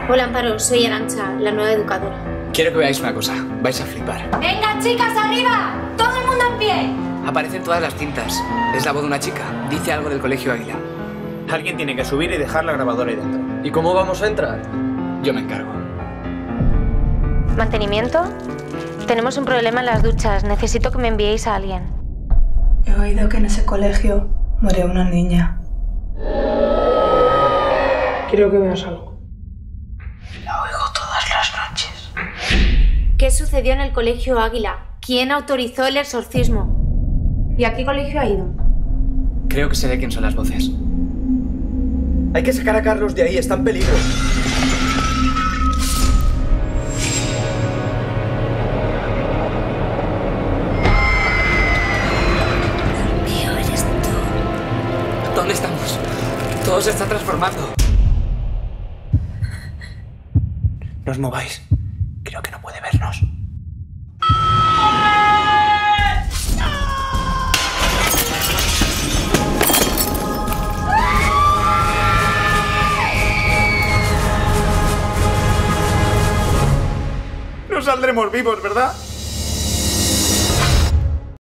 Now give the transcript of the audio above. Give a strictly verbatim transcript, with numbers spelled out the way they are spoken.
Hola, Amparo, soy Arantxa, la nueva educadora. Quiero que veáis una cosa, vais a flipar. ¡Venga, chicas, arriba! ¡Todo el mundo en pie! Aparecen todas las cintas. Es la voz de una chica. Dice algo del Colegio Águila. Alguien tiene que subir y dejar la grabadora ahí dentro. ¿Y cómo vamos a entrar? Yo me encargo. ¿Mantenimiento? Tenemos un problema en las duchas. Necesito que me enviéis a alguien. He oído que en ese colegio murió una niña. Quiero que veas algo. La oigo todas las noches. ¿Qué sucedió en el Colegio Águila? ¿Quién autorizó el exorcismo? ¿Y a qué colegio ha ido? Creo que sé de quién son las voces. Hay que sacar a Carlos de ahí, está en peligro. El mío eres tú. ¿Dónde estamos? Todo se está transformando. No os mováis. Creo que no puede vernos. No saldremos vivos, ¿verdad?